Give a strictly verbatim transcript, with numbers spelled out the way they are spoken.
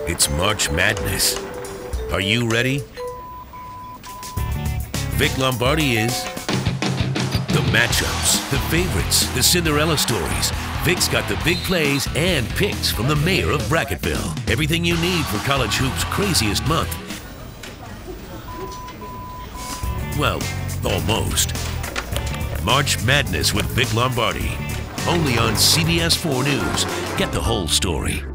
It's March Madness. Are you ready? Vic Lombardi is. The matchups, the favorites, the Cinderella stories. Vic's got the big plays and picks from the mayor of Brackettville. Everything you need for college hoops' craziest month. Well, almost. March Madness with Vic Lombardi. Only on C B S four News. Get the whole story.